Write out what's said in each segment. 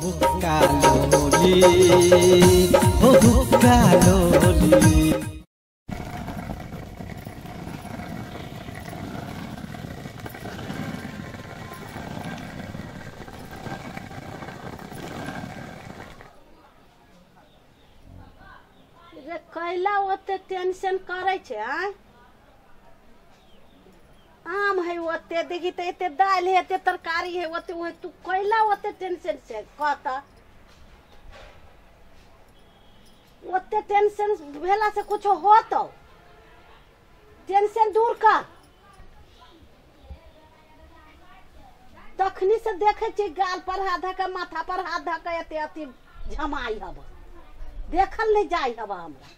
हुक्का लोली हो हुक्का लोली। कैला ओते टेंशन करे छे आम है ओते देखी त एते दाल है एते तरकारी है ओते ओहे तू कैला ओते टेंशन से कहता ओते टेंशन भेला से कुछ होतो टेंशन दूर कर तखनी से देखे छी गाल पर हाथ धके माथा पर हाथ धके एते अति झमाई हब देखल नहीं जाई हब हमरा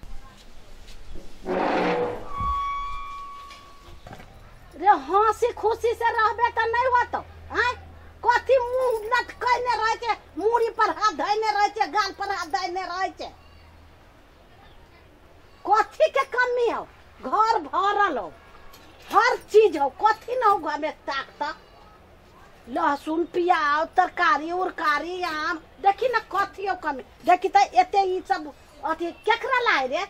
रे हंसी खुशी से रहबे त नहीं होतो हैं कथी मुंह लटकैने रह के मूड़ी पर हाथ धैने रह के गाल पर हाथ धैने रह के कथी के कमी हो घर भरल हो हर चीज हो कथी न हो घर में ताकत लहसुन प्याज तरकारी उरकारी आम देखी ना कथी हो कमी देखी त एते ई सब अथी केकरा लाए रे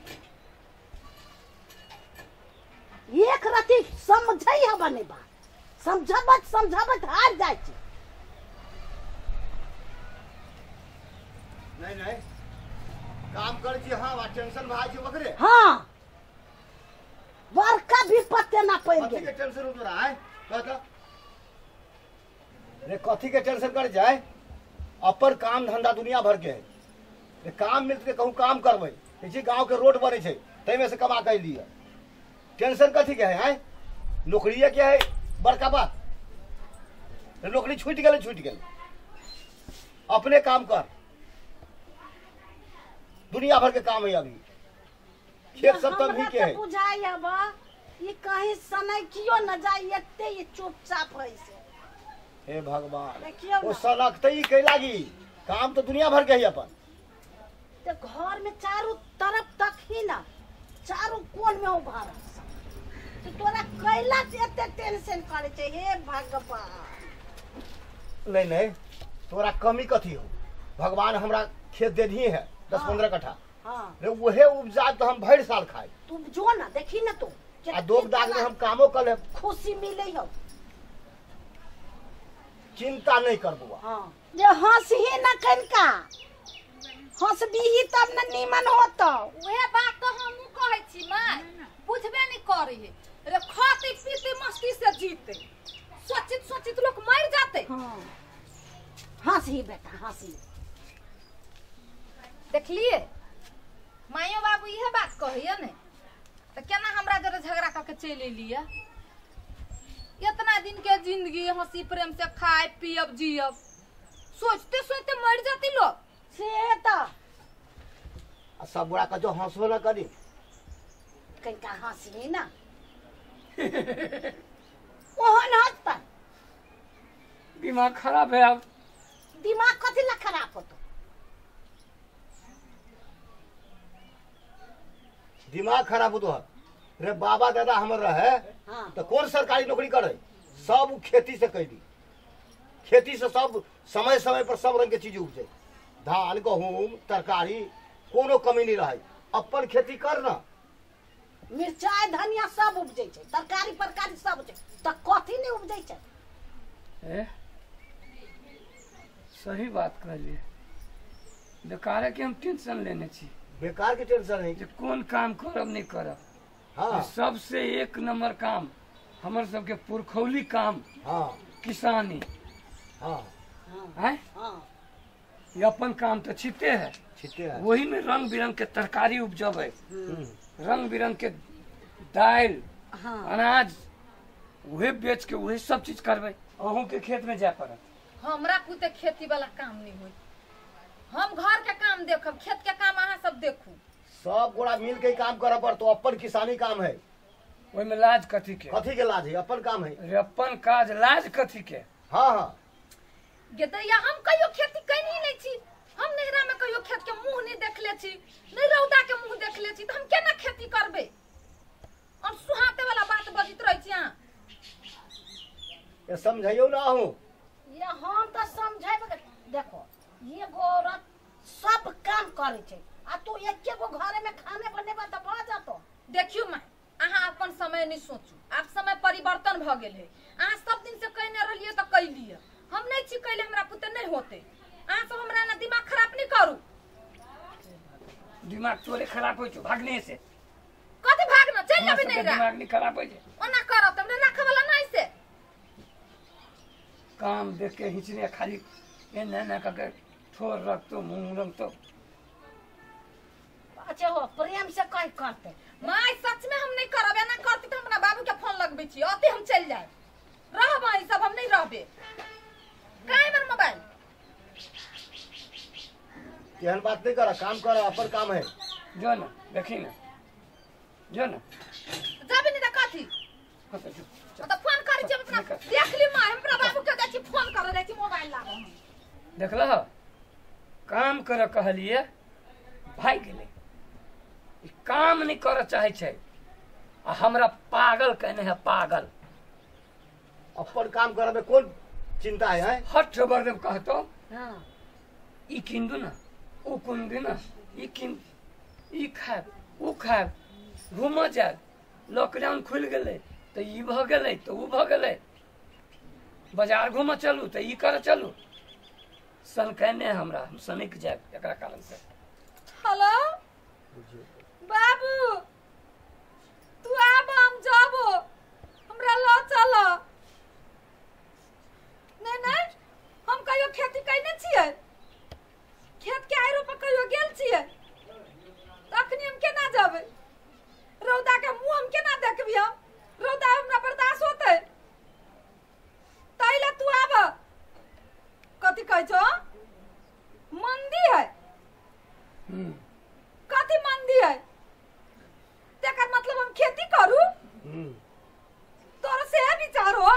एक रति समझै हबने बात समझबत हार जाय छी नहीं काम कर छी हां टेंशन भाई छी बकरे हां बड़का विपत्ति ना पड़ कथी गेल के टेंशन हो रहा है कहता रे कथी के टेंशन कर जाए अपन काम धंधा दुनिया भर के है रे काम मिल के कहूं काम करबै इसी गांव के रोड बने छे तै में से कमा के लिया टेंशन कथी के है नौकरी के है बड़का बात नौकरी छूट गेल अपने काम कर दुनिया भर के काम है अभी खेत सब तो भी के है बुझाई अब ये कहीं समय कियो न जाय एते ये चुपचाप है से हे भगवान देखियो वो सनकते ही कह लागी काम तो दुनिया भर के ही अपन तो घर में चारों तरफ तक ही ना चारों कोन में उभा रह तो तोरा कैला से एते टेंशन करे छे हे भगवान नहीं तोरा कमी कथी हो भगवान हमरा खेत दे दिए है 10-15 कट्ठा हां रे वहे उपजा तो हम भर साल खाए तू जो ना देखी ना तू आ दोग दाग में हम कामो कर ले खुशी मिले हो चिंता नहीं करबो हां जे हंसी ना कनका हंसबीही तब न नीमन होतो ओहे बात तो हमहु कहै छी माय बुझबे नहीं करी है रे खाते पीते मस्ती से जीते सोचित लोग मर जाते हां हंसी बेटा हंसी देखलिए मायो बाबू यह बात कहिए ने तो केना हमरा जरे झगड़ा करके चल एलिए इतना दिन के जिंदगी हंसी प्रेम से खाए पियब जियब सोचते सोचते मर जाती लोग से तो सब बुरा का जो हंसबो ना करी कनका हंसी ना ओहन हंसता दिमाग खराब है अब दिमाग कथी ला खराब होतो दिमाग खराब होतो रे बाबा दादा हमर रहे हां तो कौन सरकारी नौकरी करे सब खेती से कैली खेती से सब समय समय पर सब रंग के चीज उपजे धान गहूम तरकारी कोनो कमी नहीं रहे अपन खेती कर ना मिर्चाई धनिया सब उपजै छै तरकारी परकारी सब उपजै त कथी नहीं उपजै छै सही बात कहलिए बेकार है कि हम टेंशन लेने छी बेकार के टेंशन है जे कौन काम करब नहीं करब हाँ सबसे एक नंबर काम हमर सबके पुरखौली काम हाँ किसानी हाँ है हां ये अपन काम तो छिटे है छिटे है वही में रंग बिरंग के तरकारी उपजबे रंग बिरंग के दाल हां अनाज वही बेच के वही सब चीज करबे अहूं के खेत में जाए पड़त हमरा पुते खेती वाला काम नहीं होई हम घर के काम देखब खेत के काम अहाँ सब देखू सब गोड़ा मिल के काम करे पर तो अपन किसानी काम है ओई में लाज कथी के कथी के लाज है अपन काम है रे अपन काज लाज कथी के हाँ हाँ गेदैया हम कहियो खेती कैनी नहीं छी हम नहरा में कहियो खेत के मुंह नहीं देखले छी नहीं रौदा के मुंह देखले छी त हम केना खेती करबे और सुहाते वाला बात बजित रही छी अहाँ ये समझाइयो ना हूँ ये हम तो समझेब देखो ये औरत सब काम करे छे आ तू एके गो घरे में खाने बनेबा त भ जातो। देखियो माय अहाँ अपन समय नहीं सोचू, आप समय परिवर्तन भ गेल है। अहाँ सब दिन से कहने रहलिए तो कैलिए, हम नहीं छी कैले हमरा पुते नहीं होते। अहाँ सब हमरा ना दिमाग खराब नहीं करू। दिमाग तोरे खराब हो छो भागने से। कथि भागना चल हमरा अभी सबके नहीं रह दिमाग नहीं खराब हो जाए। ओना करब तुमने ना खवला नहीं से काम देख के हिचने खाली एने ना करके ठोर रख तो मुंह रंग तो अच्छा हो प्रेम से कह करते। माय सच में हम नहीं करब। एना करती तो हमरा बाबू के फोन लगबे छी अते हम चल जाए। रहब ई सब हम नहीं रहबे। काहे मन मोबाइल केहन बात नहीं करा, काम करा, अपन काम है। जो ना देखी ना जो ना जाबे नहीं त कथि कत जो मतलब फोन करै छी अपना देख ली माय हमरा बाबू के दै छी फोन करे दै छी मोबाइल लागो। देखला काम कर कहलिए भाई गेले ई काम नहीं कर चाहे छे आ हमरा पागल कहने है पागल। अपन काम करे में कौन चिंता है, हैं? हट बर्दम कहतो हां ई किंदु ना ओ कुंदु ना ई किन ई खाब ओ खाब घूम जाए। लॉकडाउन खुल गेले तो ई भ गेले तो उ भ गेले। बाजार घूम चलू तो ई कर चलू सन कहने हमरा हम सनिक जाए एकरा कारण से। हेलो बाबू तू आब हम जाबो हमरा ल चल। नहीं नहीं हम कहियो खेती कैने छियै, खेत के आइरो पर कहियो गेल छियै, तखनी हम केना जाबै? रौदा के मुंह हम केना देखबी? हम रौदा हमरा बर्दाश्त होतै? तैले तू आब कथि कहै छो? मंदी है कथि मंदी है? तेकर मतलब हम खेती करू? तोरा से विचार हो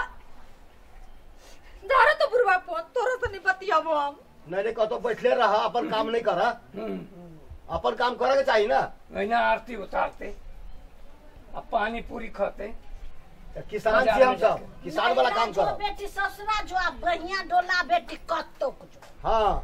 धरे तो बुढ़वा फोन तोरा से नहीं बतियाबो हम। नहीं कहतो बैठले रहा, अपन काम नहीं करा। अपन काम करे के चाहिए ना। वहीना आरती उतारते अब पानी पूरी खाते। किसान छी हम सब, किसान वाला काम जो करा। बेटी ससुरा जो आ बढ़िया डोला बेटी कत्तो कुछ। हाँ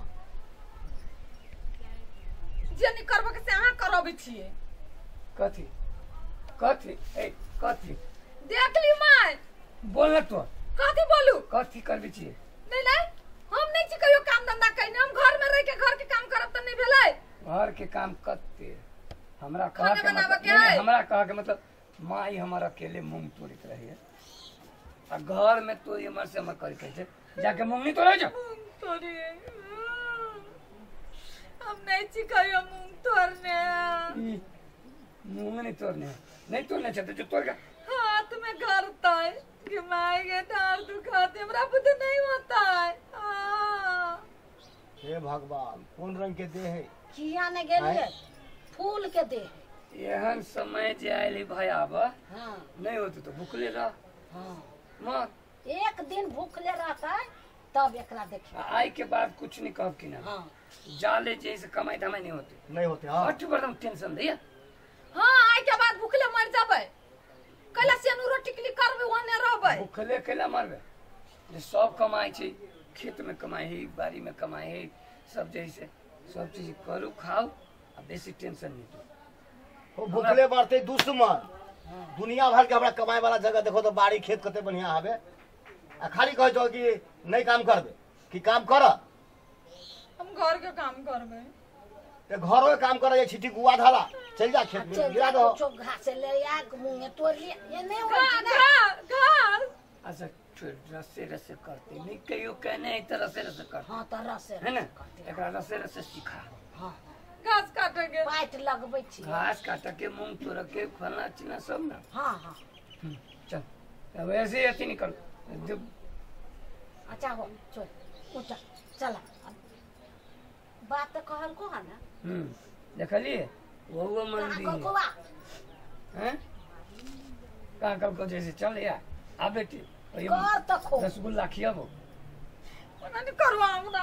जे नहीं करबो के से अहाँ करबे छियै। कथी कथी ए कथी देख ली माय बोल ना तो कथी बोलू? कथी करबी छी? नहीं नहीं हम नहीं छी कहियो काम धंधा कइने। हम घर में रह के घर के काम करब त नहीं भेलै। घर के काम करते हमरा कहा खाना के बनाबे मतलब के है? हमरा कहा के मतलब माई हमारा अकेले मूंग तोड़ित रही है आ घर में तो ये मर से मर कर के जाके मूंग नहीं तोड़े जा। तोरी हम नहीं छी कहियो मूंग तोड़ने। मूंग नहीं तोड़ने नहीं तोड़ने चाहते जो तोड़ का हाथ में करता है कि माय के डार दुखाते हमरा पता नहीं होता है। हे भगवान कौन रंग के दे है? किया ने गेलिए फूल के दे। एहन समय जे आइली भाई आब हां नहीं होते तो भूखले रह। हां मत एक दिन भूखले रहता है तब एकरा देखिए। आई के बाद कुछ नहीं कह कि ना हां जाले जैसे कमाई धमाई नहीं होती। नहीं होते। हाँ हट बर्दम टेंशन दिया हां आई के बाद भूखले मर जाबै। कला से नु रोटी के लिए करबे ओने रहबै। भूखले केला मरबे जे सब कमाई छै खेत में कमाई है बाड़ी में कमाई है सब जैसे सब चीज करू खाओ आ बेसी टेंशन नहीं तो। वो भूखले मरते दुश्मन। दुनिया भर के हमरा कमाए वाला जगह देखो तो बाड़ी खेत कते बढ़िया आवे आ खाली कह छो कि नहीं काम करबे कि काम कर। हम घर के काम करबे। ते घरो के काम करे छिटी गुआ धाला चल जा खेत में गिरा दो। चो घास ले आ मुंह में तोड़ लिया ये नहीं हो घास अच्छा रसे रसे करते नहीं कहियो कहने है तो रसे रसे करते हां त रस है ना एकरा रसे रसे सिखा। हां घास काटेगे पाइट लगबै छी। घास काट के मूंग तोड़ के खाना चीना सब ना। हां हां चल अब ऐसे ही अति निकल अच्छा हो चल उठ चला बात तो कहल को है ना। देखलिए वो मंदी कहाँ को बा? हैं कहाँ कल को जैसे चल यार आ बेटी कर तो खो रसगुल्ला खियाबो ओना नहीं करवा हमरा।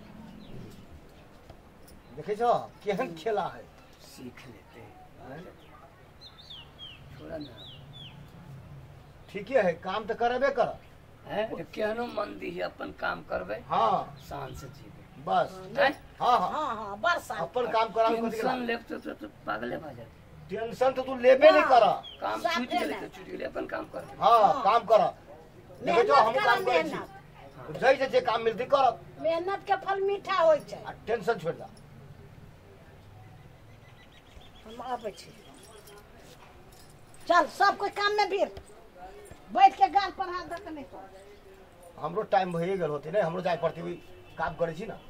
देखे छो केहन खेला है। सीख लेते हैं। छोड़ा ना ठीक है काम तो करबे कर। है केहनो मंदी है अपन काम करबे हाँ शान से जीवे बस हैं? हाँ हाँ हाँ हाँ बरसात अपन काम करा टेंशन लेब तो पागले भा जाए। टेंशन तो तू लेबे नहीं करा काम साफे छूट गेले ना। तो छूट गेले, अपन काम कर। हाँ काम करा देखो जो हम मेहनत काम करा करे छी मेहनत जै जे काम मिलती करब मेहनत के फल मीठा होइ छै। आ टेंशन छोड़ दा हम आबै छी चल सब कोई काम में भीड़ बैठ के गाल पर हाथ धऽ के नहीं कर। हमरो टाइम भइए गेल होती नहीं हमरो जाय पड़ती हुई काम करे छी ना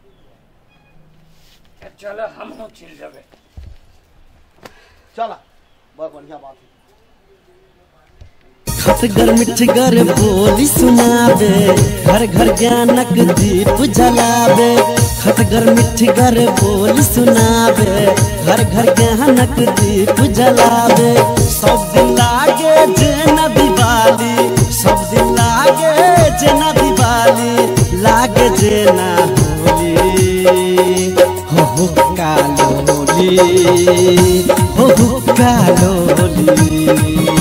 चल हम चल जाबे। चला बहुत बढ़िया बात है। खटगर मिठगर बोली सुनावे घर घर ज्ञानक दीप जलावे। खटगर मिठगर बोली सुनावे घर घर ज्ञानक दीप जलावे। सब दिन लागे जेना दिवाली सब दिन लागे जेना दिवाली लागे जेना होली हो कालोली हो कालोली।